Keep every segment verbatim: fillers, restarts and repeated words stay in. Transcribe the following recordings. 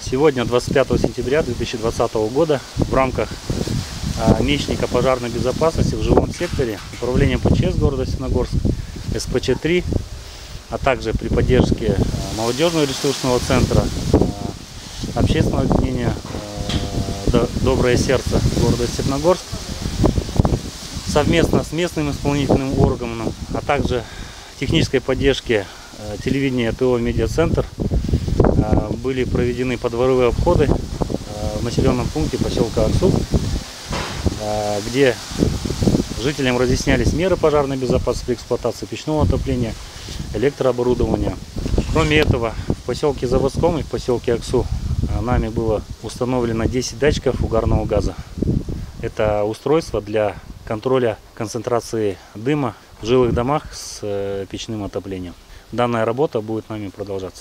Сегодня, двадцать пятого сентября две тысячи двадцатого года, в рамках месячника пожарной безопасности в жилом секторе управлением ПЧС города Степногорск, эс пэ че три, а также при поддержке молодежного ресурсного центра, общественного объединения «Доброе сердце» города Степногорск, совместно с местным исполнительным органом, а также технической поддержки телевидения ТО «Медиацентр» были проведены подворовые обходы в населенном пункте поселка Аксу, где жителям разъяснялись меры пожарной безопасности при эксплуатации печного отопления, электрооборудования. Кроме этого, в поселке Заводском и в поселке Аксу нами было установлено десять датчиков угарного газа. Это устройство для контроля концентрации дыма в жилых домах с печным отоплением. Данная работа будет нами продолжаться.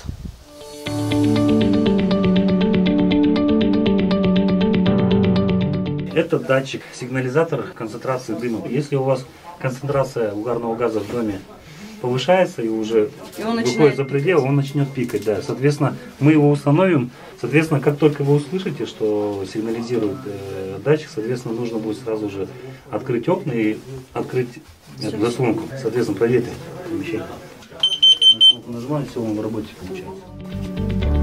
Этот датчик, сигнализатор концентрации дыма. Если у вас концентрация угарного газа в доме повышается и уже и выходит начинает... за пределы, он начнет пикать. Да. Соответственно, мы его установим. Соответственно, как только вы услышите, что сигнализирует э, датчик, соответственно, нужно будет сразу же открыть окна и открыть эту заслонку. Соответственно, проверить помещение. Нажимаем, все, он в работе получается.